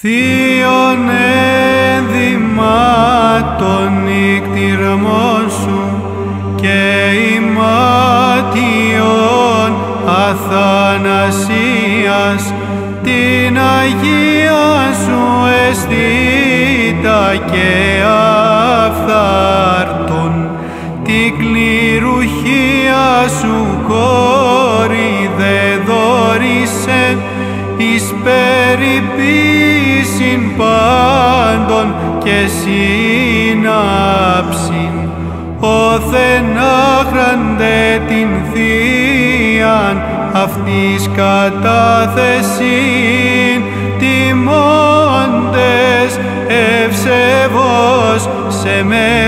Θείον ενδυμάτων νικτήρμων σου και ημάτιον αθανασίας την Αγία σου αισθήτα και αφθάρτων την κληρουχία σου κόρη δε δόρισε εις περιποίησιν πάντων και συνάψιν όθεν άχραντε την Θείαν αυτής κατάθεσιν τιμώντες ευσεβώς σε με